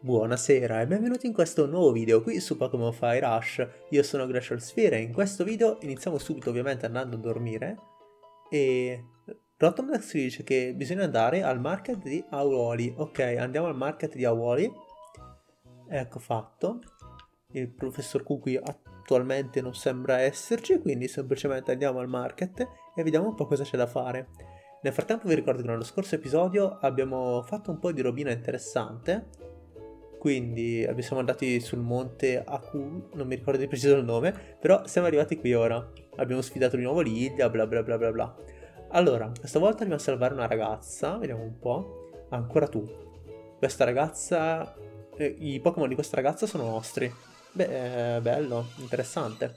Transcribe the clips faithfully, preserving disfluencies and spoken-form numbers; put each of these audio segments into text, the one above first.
Buonasera e benvenuti in questo nuovo video qui su Pokémon Fire Rush. Io sono Glacial Sphere e in questo video iniziamo subito ovviamente andando a dormire e Rotomdex ci dice che bisogna andare al market di Auroli. Ok, andiamo al market di Auroli. Ecco fatto. Il professor Q qui attualmente non sembra esserci, quindi semplicemente andiamo al market e vediamo un po' cosa c'è da fare. Nel frattempo vi ricordo che nello scorso episodio abbiamo fatto un po' di robina interessante. Quindi siamo andati sul monte Aku, non mi ricordo di preciso il nome, però siamo arrivati qui ora. Abbiamo sfidato di nuovo Lidia, bla bla bla bla bla. Allora, questa volta dobbiamo salvare una ragazza, vediamo un po'. Ancora tu. Questa ragazza... Eh, I Pokémon di questa ragazza sono nostri. Beh, bello, interessante.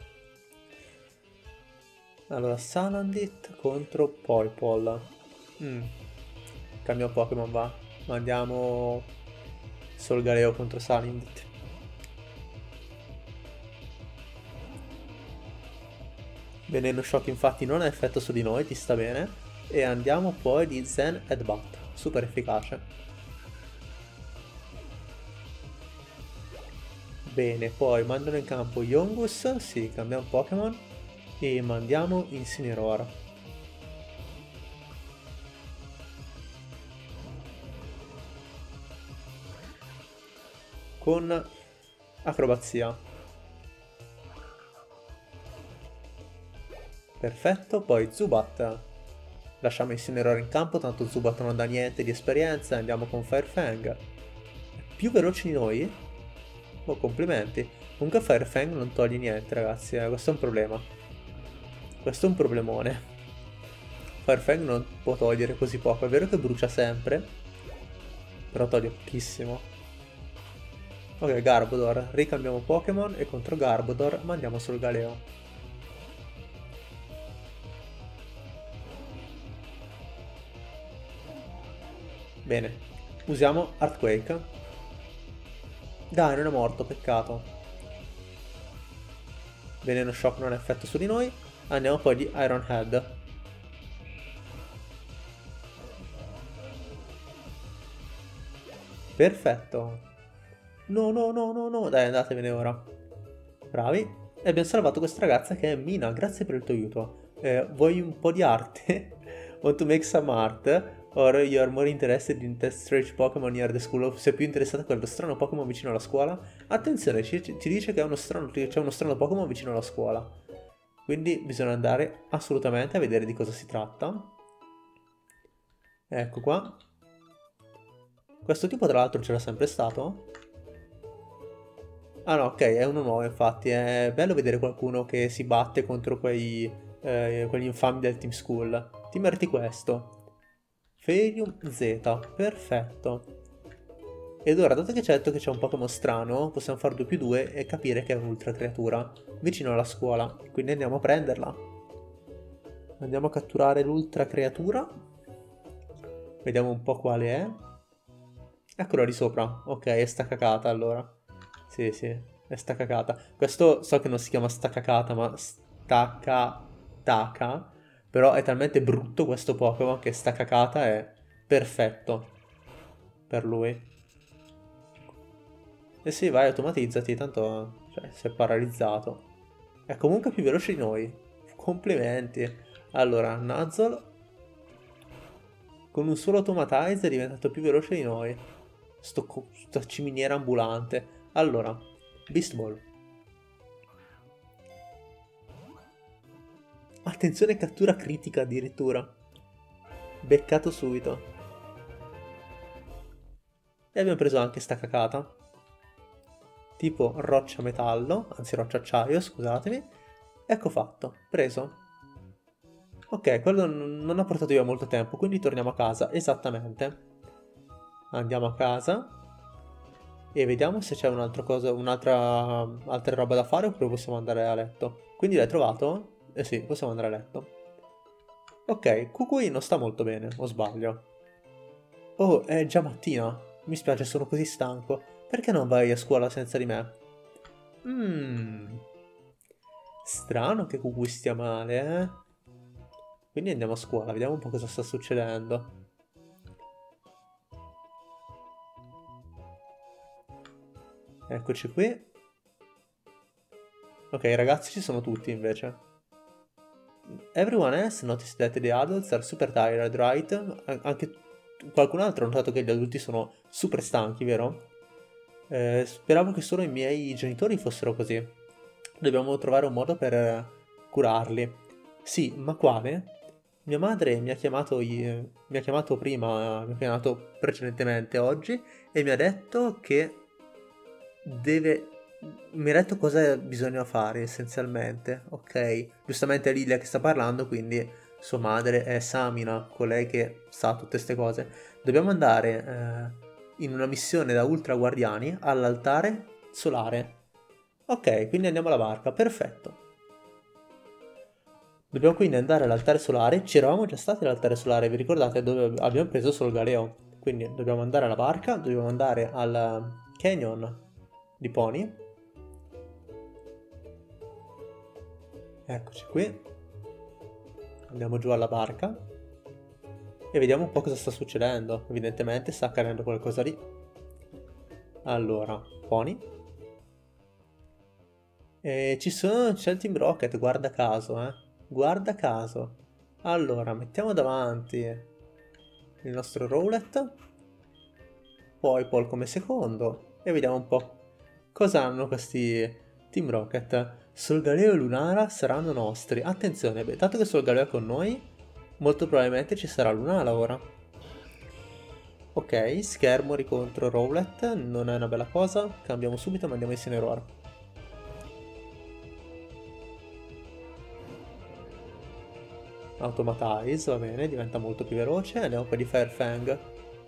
Allora, Salandit contro Poipole. Mm. Cambia Pokémon, va. Mandiamo... Solgaleo contro Salandit. Veneno Shock infatti non ha effetto su di noi, ti sta bene. E andiamo poi di Zen Headbutt, super efficace. Bene, poi mandano in campo Yongus, sì, cambiamo Pokémon. E mandiamo Incineroar. Con acrobazia. Perfetto, poi Zubat. Lasciamo Incineroar in campo, tanto Zubat non dà niente di esperienza, andiamo con Firefang. È più veloce di noi? Oh, complimenti. Comunque Firefang non toglie niente, ragazzi, eh, questo è un problema. Questo è un problemone. Firefang non può togliere così poco, è vero che brucia sempre, però toglie pochissimo. Ok, Garbodor, ricambiamo Pokémon e contro Garbodor mandiamo Solgaleo. Bene, usiamo Earthquake. Dai, non è morto, peccato. Veneno Shock non ha effetto su di noi, andiamo poi di Iron Head. Perfetto. No, no, no, no, no, dai, andatevene ora. Bravi. E abbiamo salvato questa ragazza che è Mina, grazie per il tuo aiuto. Eh, vuoi un po' di arte? Want to make some art? Or you are more interested in test strange Pokémon near the school? O sei più interessata a quello strano Pokémon vicino alla scuola? Attenzione, ci, ti dice che c'è uno strano, uno strano Pokémon vicino alla scuola. Quindi bisogna andare assolutamente a vedere di cosa si tratta. Ecco qua. Questo tipo tra l'altro c'era sempre stato? Ah no, ok, è uno nuovo infatti, è bello vedere qualcuno che si batte contro quei, eh, quegli infami del Team School. Ti meriti questo. Ferium Z, perfetto. Ed ora, dato che c'è detto che c'è un Pokémon strano, possiamo fare due più due e capire che è un'ultra creatura, vicino alla scuola. Quindi andiamo a prenderla. Andiamo a catturare l'ultra creatura. Vediamo un po' quale è. Eccola di sopra. Ok, è sta cacata allora. Sì, sì, è staccacata. Questo so che non si chiama staccacata, ma staccataka. Però è talmente brutto questo Pokémon che staccacata è perfetto per lui. E sì, vai, automatizzati, tanto cioè, sei paralizzato. È comunque più veloce di noi. Complimenti. Allora, Nuzzle con un solo automatize è diventato più veloce di noi. Sto, sto ciminiera ambulante. Allora, Beast Ball. Attenzione, cattura critica addirittura. Beccato subito. E abbiamo preso anche sta cacata. Tipo roccia metallo, anzi roccia acciaio, scusatemi. Ecco fatto, preso. Ok, quello non ha portato via molto tempo, quindi torniamo a casa, esattamente. Andiamo a casa. E vediamo se c'è un'altra cosa, un'altra altra roba da fare oppure possiamo andare a letto. Quindi l'hai trovato? Eh sì, possiamo andare a letto. Ok, Kukui non sta molto bene, o sbaglio? Oh, è già mattina. Mi spiace, sono così stanco. Perché non vai a scuola senza di me? Mmm. Strano che Kukui stia male, eh? Quindi andiamo a scuola, vediamo un po' cosa sta succedendo. Eccoci qui. Ok, i ragazzi ci sono tutti invece. Everyone else noticed that the adults are super tired, right? Anche qualcun altro ha notato che gli adulti sono super stanchi, vero? Eh, speravo che solo i miei genitori fossero così. Dobbiamo trovare un modo per curarli. Sì, ma quale? Mia madre mi ha chiamato, i- mi ha chiamato prima, mi ha chiamato precedentemente oggi e mi ha detto che deve... Mi ha detto cosa bisogna fare essenzialmente, ok? Giustamente è Lilia che sta parlando, quindi sua madre è Samina, colei che sa tutte queste cose. Dobbiamo andare eh, in una missione da Ultra Guardiani all'altare solare. Ok, quindi andiamo alla barca, perfetto. Dobbiamo quindi andare all'altare solare. Ci eravamo già stati all'altare solare, vi ricordate? Dove abbiamo preso solo il Galeo. Quindi dobbiamo andare alla barca, dobbiamo andare al canyon di Pony. Eccoci qui. Andiamo giù alla barca e vediamo un po' cosa sta succedendo. Evidentemente sta accadendo qualcosa lì. Allora, Pony. E ci sono, c'è il Team Rocket, guarda caso, eh. Guarda caso. Allora, mettiamo davanti il nostro Rowlet, poi Paul come secondo e vediamo un po' cosa hanno questi Team Rocket. Solgaleo e Lunara saranno nostri. Attenzione, beh, dato che Solgaleo è con noi, molto probabilmente ci sarà Lunara ora. Ok, Schermori contro Rowlet, non è una bella cosa. Cambiamo subito e mandiamo Incineroar. Automatize, va bene, diventa molto più veloce. Andiamo poi di Firefang.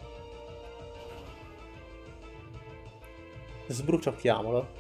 Sbruciocchiamolo.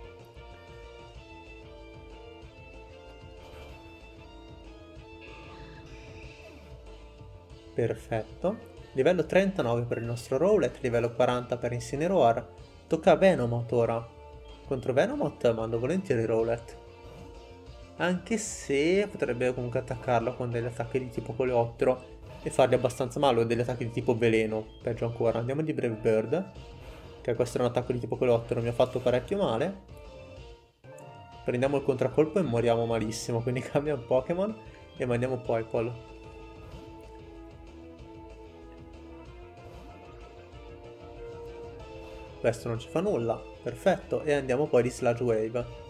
Perfetto. Livello trentanove per il nostro Rowlet, livello quaranta per Incineroar. Tocca a Venomoth ora. Contro Venomoth mando volentieri Rowlet. Anche se potrebbe comunque attaccarlo con degli attacchi di tipo coleottero e fargli abbastanza male, o degli attacchi di tipo veleno, peggio ancora. Andiamo di Brave Bird, che questo è un attacco di tipo coleottero, mi ha fatto parecchio male. Prendiamo il contraccolpo e moriamo malissimo, quindi cambia un Pokémon e mandiamo Poipole. Questo non ci fa nulla, perfetto, e andiamo poi di Sludge Wave.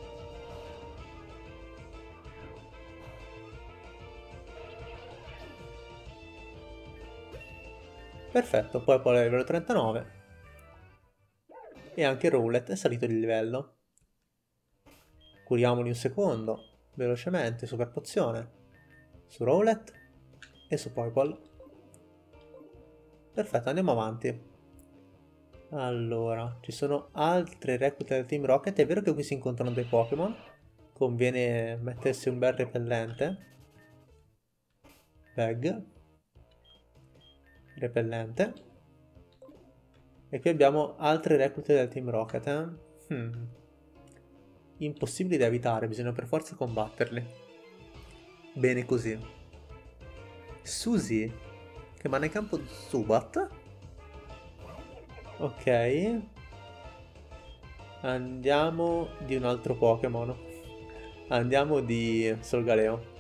Perfetto, poi poi livello trentanove. E anche Rowlet è salito di livello. Curiamoli un secondo, velocemente, super pozione. Su Rowlet e su Poipole. Perfetto, andiamo avanti. Allora, ci sono altre reclute del Team Rocket. È vero che qui si incontrano dei Pokémon. Conviene mettersi un bel repellente. Bag. Repellente. E qui abbiamo altre reclute del Team Rocket, eh? Hmm. Impossibili da evitare, bisogna per forza combatterli. Bene così. Suzy, che va nel campo Zubat. Ok. Andiamo di un altro Pokémon. Andiamo di Solgaleo.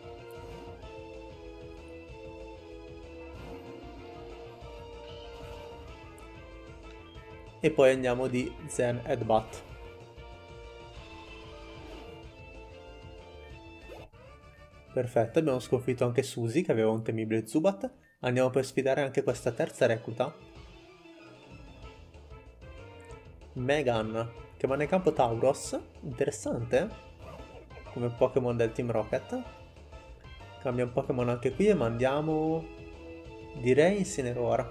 E poi andiamo di Zen Headbutt. Perfetto, abbiamo sconfitto anche Suzy che aveva un temibile Zubat. Andiamo per sfidare anche questa terza recluta. Megan, che va nel campo Tauros. Interessante. Come Pokémon del Team Rocket. Cambia un Pokémon anche qui e mandiamo... direi Incineroar.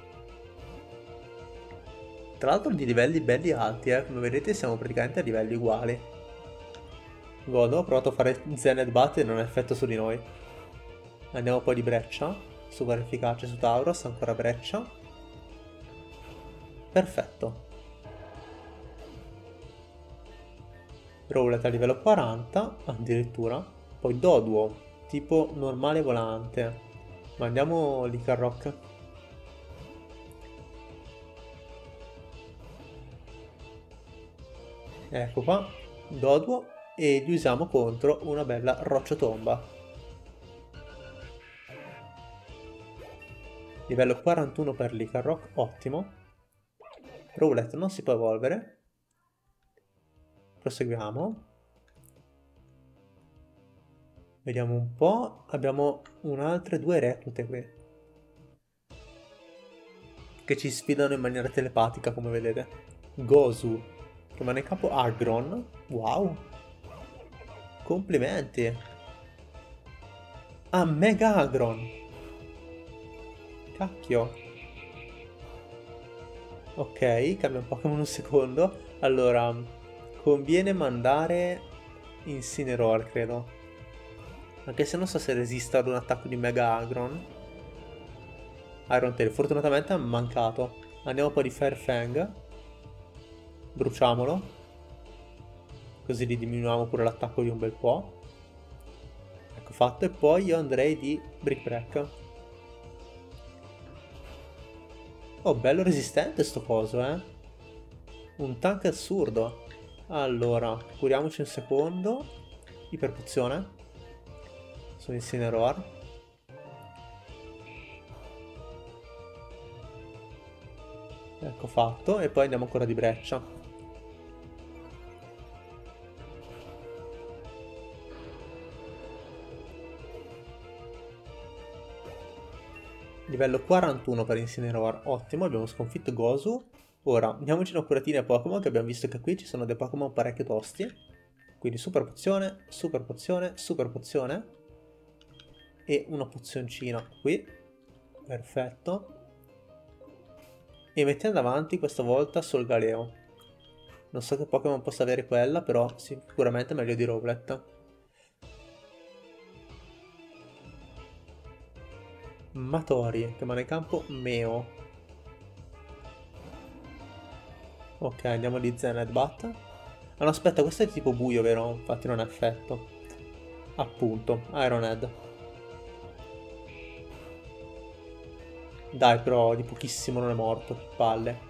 Tra l'altro di livelli belli alti, eh. Come vedete siamo praticamente a livelli uguali. Godo, ho provato a fare Zen Headbutt e non ha effetto su di noi. Andiamo poi di Breccia, super efficace su Tauros, ancora Breccia. Perfetto. Rowlet a livello quaranta, addirittura. Poi Doduo, tipo normale volante. Mandiamo Lycanroc. Ecco qua, Doduo, e li usiamo contro una bella rocciotomba. Livello quarantuno per l'Icarrock, ottimo. Rowlet non si può evolvere. Proseguiamo. Vediamo un po'. Abbiamo un'altre due reclute qui, che ci sfidano in maniera telepatica, come vedete. Gozu, che rimane in campo Agron. Wow. Complimenti. Ah, Mega Agron. Cacchio. Ok, cambia un Pokémon un secondo. Allora, conviene mandare Incineroar, credo. Anche se non so se resista ad un attacco di Mega Agron. Iron Tail, fortunatamente ha mancato. Andiamo poi di Fairfang. Bruciamolo. Così gli diminuiamo pure l'attacco di un bel po'. Ecco fatto. E poi io andrei di Brick Break. Oh, bello resistente sto coso, eh. Un tank assurdo. Allora, curiamoci un secondo. Iperpozione. Su Incineroar. Ecco fatto. E poi andiamo ancora di breccia. Livello quarantuno per Incineroar. Ottimo, abbiamo sconfitto Gozu. Ora, andiamoci una curatina ai Pokémon, che abbiamo visto che qui ci sono dei Pokémon parecchio tosti. Quindi super pozione, super pozione, super pozione. E una pozioncina qui. Perfetto. E mettiamo davanti questa volta Solgaleo. Non so che Pokémon possa avere quella, però sicuramente meglio di Rowlet. Matori, che rimane in campo Meo. Ok, andiamo di Zen Headbutt. Ah no, aspetta, questo è tipo buio, vero? Infatti non ha effetto. Appunto, Iron Head. Dai, però di pochissimo non è morto, che palle.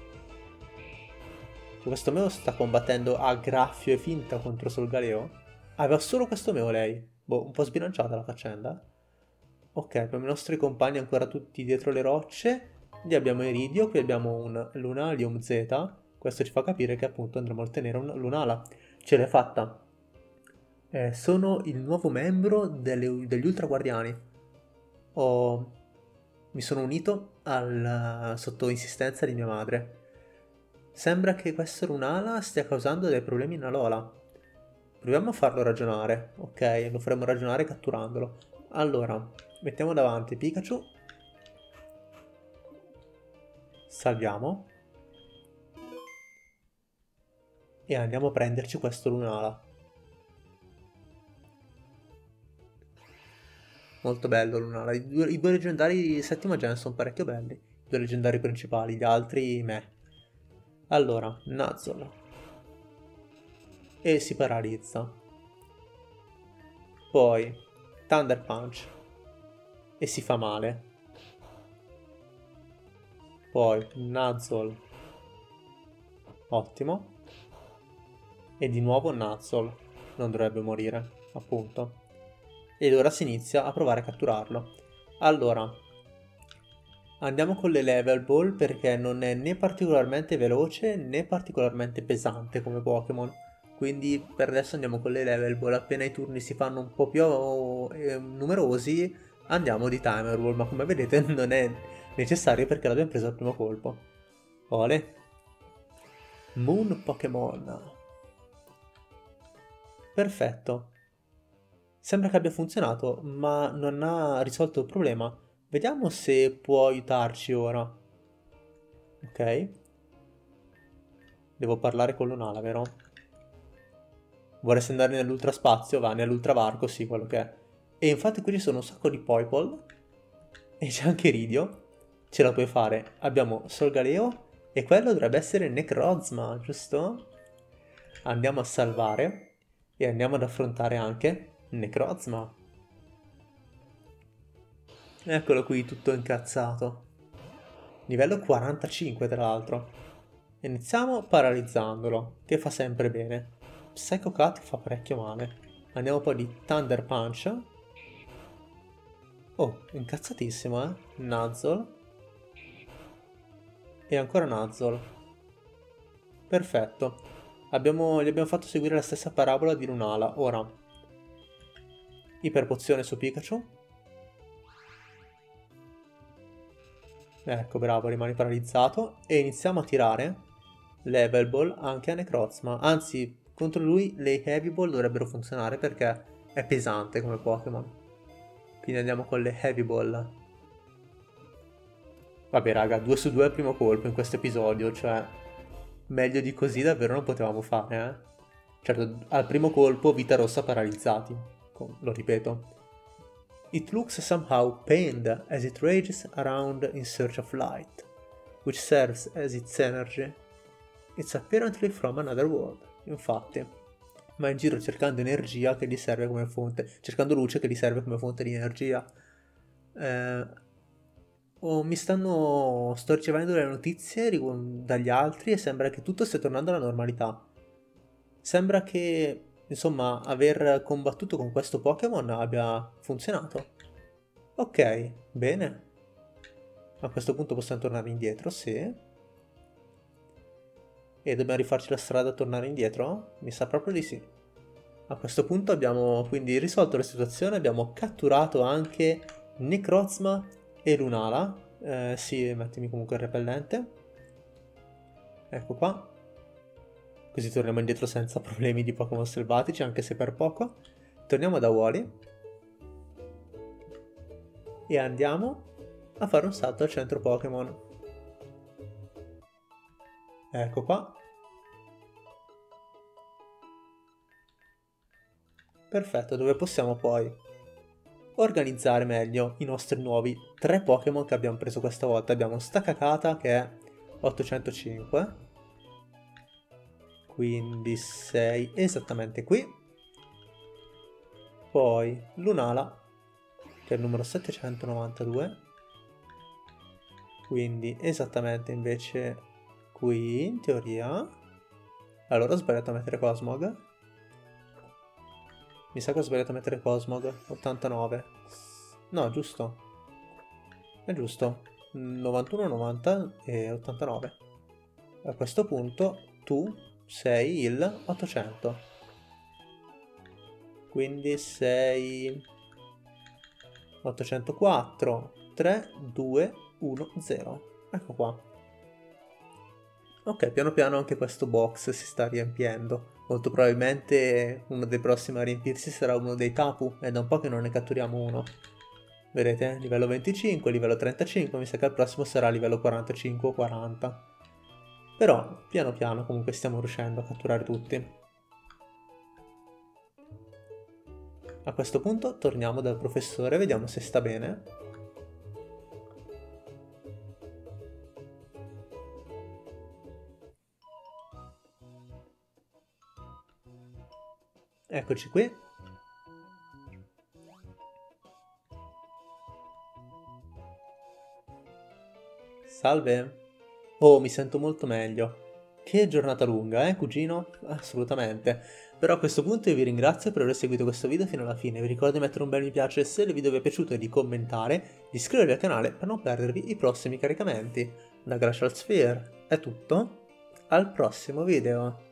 Questo Meo sta combattendo a graffio e finta contro Solgaleo? Aveva solo questo Meo lei. Boh, un po' sbilanciata la faccenda. Ok, abbiamo i nostri compagni ancora tutti dietro le rocce. Lì abbiamo Iridio, qui abbiamo un Lunalium Z. Questo ci fa capire che appunto andremo a ottenere un Lunala. Ce l'hai fatta. Eh, sono il nuovo membro delle- degli Ultra Guardiani. Ho... Mi sono unito al, sotto insistenza di mia madre. Sembra che questo Lunala stia causando dei problemi in Alola. Proviamo a farlo ragionare. Ok, lo faremo ragionare catturandolo. Allora, mettiamo davanti Pikachu. Salviamo. E andiamo a prenderci questo Lunala. Molto bello Lunala. I due, i due leggendari di settima gen sono parecchio belli. I due leggendari principali, gli altri me. Allora, Nuzzle. E si paralizza. Poi, Thunder Punch. E si fa male. Poi, Nuzzle. Ottimo. E di nuovo Nuzzle. Non dovrebbe morire, appunto. Ed ora si inizia a provare a catturarlo. Allora, andiamo con le Level Ball perché non è né particolarmente veloce né particolarmente pesante come Pokémon. Quindi per adesso andiamo con le Level Ball. Appena i turni si fanno un po' più eh, numerosi, andiamo di Timer Ball. Ma come vedete non è necessario perché l'abbiamo preso al primo colpo. Ole. Moon Pokémon. Perfetto. Sembra che abbia funzionato, ma non ha risolto il problema. Vediamo se può aiutarci ora. Ok. Devo parlare con Lunala, vero? Vorresti andare nell'ultraspazio? Va, nell'ultravarco, sì, quello che è. E infatti qui ci sono un sacco di Poipole. E c'è anche Iridio. Ce la puoi fare. Abbiamo Solgaleo. E quello dovrebbe essere Necrozma, giusto? Andiamo a salvare. E andiamo ad affrontare anche Necrozma. Eccolo qui, tutto incazzato. Livello quarantacinque, tra l'altro. Iniziamo paralizzandolo, che fa sempre bene. Psycho Cut fa parecchio male. Andiamo poi di Thunder Punch. Oh, incazzatissimo, eh? Nuzzle. E ancora Nuzzle. Perfetto. Abbiamo, gli abbiamo fatto seguire la stessa parabola di Lunala. Ora, iperpozione su Pikachu. Ecco, bravo, rimani paralizzato. E iniziamo a tirare Level Ball anche a Necrozma. Anzi, contro lui le Heavy Ball dovrebbero funzionare perché è pesante come Pokémon. Quindi andiamo con le Heavy Ball. Vabbè raga, due su due al primo colpo in questo episodio, cioè meglio di così davvero non potevamo fare, eh. Certo, al primo colpo vita rossa paralizzati, lo ripeto. It looks somehow pained as it rages around in search of light, which serves as its energy. It's apparently from another world, infatti. Ma in giro cercando energia che gli serve come fonte, cercando luce che gli serve come fonte di energia. Eh, oh, mi stanno, sto ricevendo le notizie dagli altri e sembra che tutto stia tornando alla normalità. Sembra che, insomma, aver combattuto con questo Pokémon abbia funzionato. Ok, bene. A questo punto possiamo tornare indietro, sì. E dobbiamo rifarci la strada a tornare indietro? Mi sa proprio di sì. A questo punto abbiamo quindi risolto la situazione, abbiamo catturato anche Necrozma e Lunala. Eh, sì, mettimi comunque il repellente. Ecco qua. Così torniamo indietro senza problemi di Pokémon selvatici, anche se per poco. Torniamo da Wally. E andiamo a fare un salto al centro Pokémon. Ecco qua. Perfetto, dove possiamo poi organizzare meglio i nostri nuovi tre Pokémon che abbiamo preso questa volta. Abbiamo Stakakata che è ottocentocinque. Quindi sei esattamente qui. Poi Lunala che è il numero settecentonovantadue. Quindi esattamente invece qui in teoria. Allora ho sbagliato a mettere Cosmog. Mi sa che ho sbagliato a mettere Cosmog. ottantanove. No, giusto. È giusto. novantuno, novanta e ottantanove. A questo punto tu sei il ottocento. Quindi sei ottocentoquattro, tre, due, uno, zero. Ecco qua. Ok, piano piano anche questo box si sta riempiendo. Molto probabilmente uno dei prossimi a riempirsi sarà uno dei Tapu, è da un po' che non ne catturiamo uno. Vedete? Livello venticinque, livello trentacinque, mi sa che il prossimo sarà livello quarantacinque o quaranta. Però, piano piano comunque stiamo riuscendo a catturare tutti. A questo punto torniamo dal professore, vediamo se sta bene. Eccoci qui. Salve. Oh, mi sento molto meglio. Che giornata lunga, eh, cugino? Assolutamente. Però a questo punto io vi ringrazio per aver seguito questo video fino alla fine. Vi ricordo di mettere un bel mi piace se il video vi è piaciuto e di commentare, di iscrivervi al canale per non perdervi i prossimi caricamenti. Da Glacial Sphere è tutto. Al prossimo video.